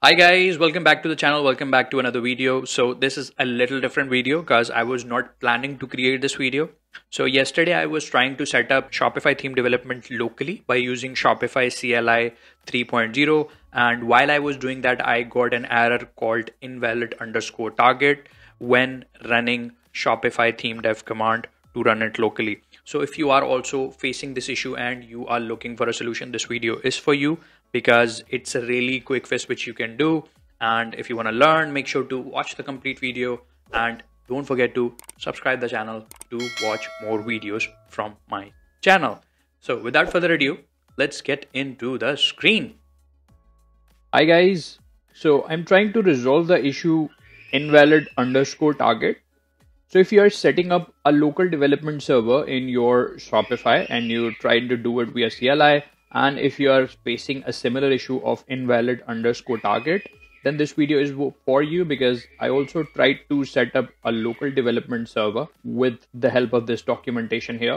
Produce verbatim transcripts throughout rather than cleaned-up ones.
Hi guys, welcome back to the channel. Welcome back to another video. So this is a little different video because I was not planning to create this video. So yesterday I was trying to set up Shopify theme development locally by using Shopify C L I three point oh, and while I was doing that I got an error called invalid underscore target when running Shopify theme dev command to run it locally. So if you are also facing this issue and you are looking for a solution, this video is for you because it's a really quick fix which you can do. And if you want to learn, make sure to watch the complete video and don't forget to subscribe the channel to watch more videos from my channel. So without further ado, let's get into the screen. Hi guys, so I'm trying to resolve the issue invalid underscore target. So if you are setting up a local development server in your Shopify and you're trying to do it via C L I, and if you are facing a similar issue of invalid underscore target, then this video is for you because I also tried to set up a local development server with the help of this documentation here.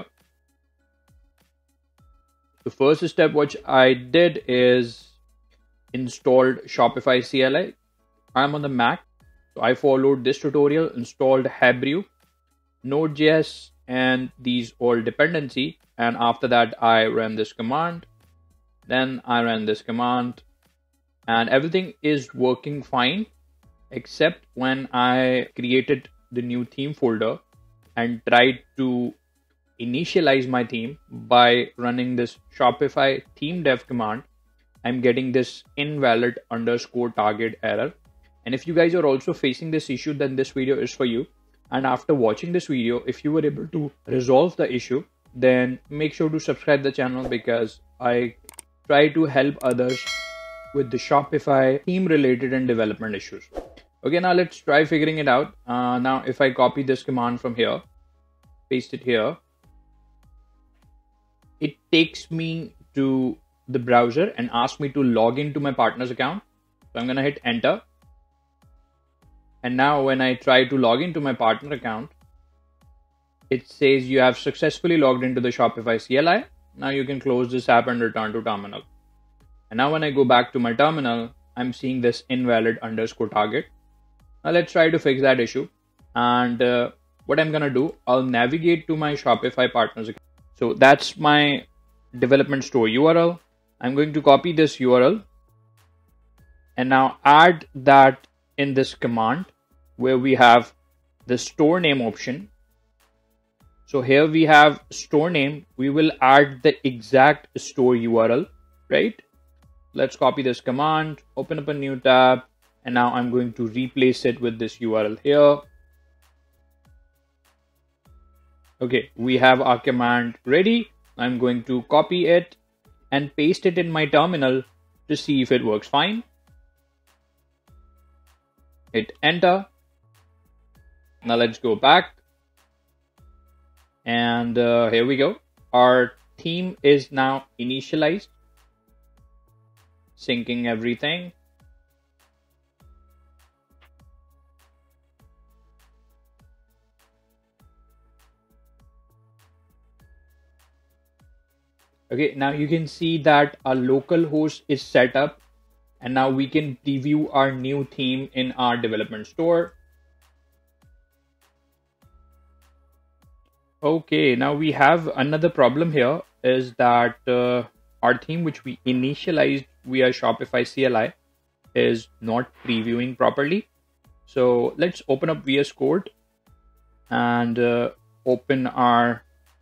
The first step which I did is installed Shopify C L I. I'm on the Mac. So I followed this tutorial, installed Hebrew, Node.js, and these all dependency. And after that, I ran this command. Then I ran this command and everything is working fine, except when I created the new theme folder and tried to initialize my theme by running this Shopify theme dev command. I'm getting this invalid underscore target error. And if you guys are also facing this issue, then this video is for you. And after watching this video, if you were able to resolve the issue, then make sure to subscribe the channel because I try to help others with the Shopify theme related and development issues. Okay, now let's try figuring it out. Uh, now, if I copy this command from here, paste it here, it takes me to the browser and asks me to log into my partner's account. So I'm going to hit enter. And now when I try to log into my partner account, it says you have successfully logged into the Shopify C L I. Now you can close this app and return to terminal. And now when I go back to my terminal, I'm seeing this invalid underscore target. Now let's try to fix that issue. And uh, what I'm going to do, I'll navigate to my Shopify partners account. So that's my development store U R L. I'm going to copy this U R L and now add that in this command where we have the store name option. So here we have store name. We will add the exact store U R L, right? Let's copy this command, open up a new tab, and now I'm going to replace it with this U R L here. Okay, we have our command ready. I'm going to copy it and paste it in my terminal to see if it works fine. Hit enter. Now let's go back. And uh, here we go. Our theme is now initialized, syncing everything. Okay, now you can see that our local host is set up and now we can preview our new theme in our development store. Okay, now we have another problem here is that uh, our theme which we initialized via Shopify C L I is not previewing properly. So let's open up V S Code and uh, open our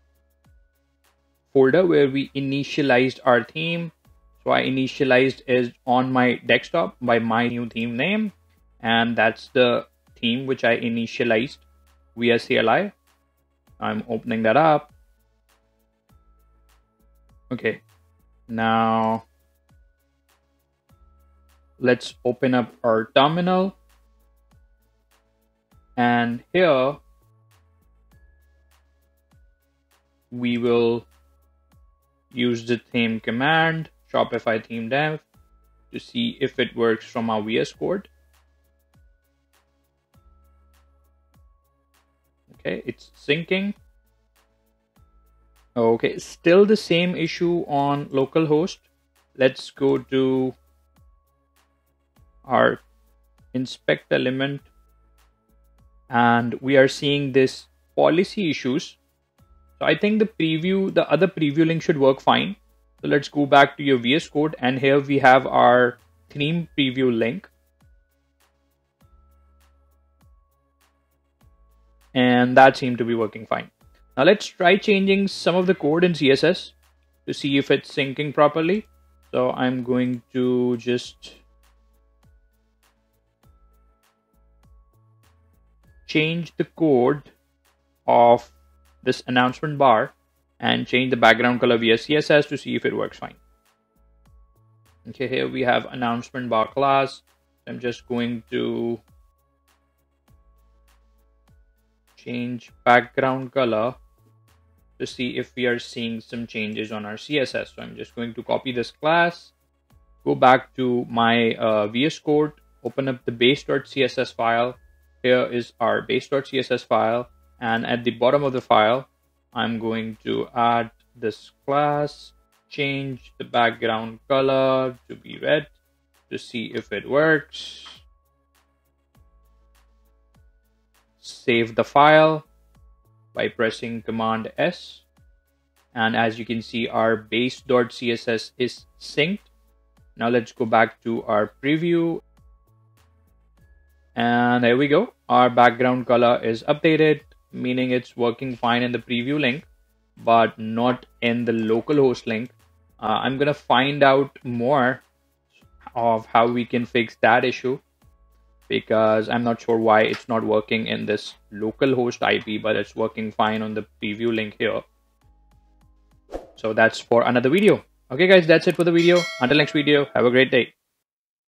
folder where we initialized our theme. So I initialized is on my desktop by my new theme name, and that's the theme which I initialized via C L I. I'm opening that up. Okay, now let's open up our terminal, and here we will use the theme command, Shopify theme dev, to see if it works from our V S Code. Okay, it's syncing. Okay, still the same issue on localhost. Let's go to our inspect element, and we are seeing this policy issues. So I think the preview, the other preview link should work fine. So let's go back to your V S Code, and here we have our theme preview link. And that seemed to be working fine. Now let's try changing some of the code in C S S to see if it's syncing properly. So I'm going to just change the code of this announcement bar and change the background color via C S S to see if it works fine. Okay, here we have announcement bar class. I'm just going to change background color to see if we are seeing some changes on our C S S. So I'm just going to copy this class, go back to my uh, V S Code, open up the base.css file. Here is our base.css file, and at the bottom of the file, I'm going to add this class, change the background color to be red to see if it works. Save the file by pressing Command S. And as you can see, our base.css is synced. Now let's go back to our preview. And there we go. Our background color is updated, meaning it's working fine in the preview link, but not in the localhost link. Uh, I'm going to find out more of how we can fix that issue, because I'm not sure why it's not working in this localhost I P, but it's working fine on the preview link here. So that's for another video. Okay guys, that's it for the video. Until next video, have a great day.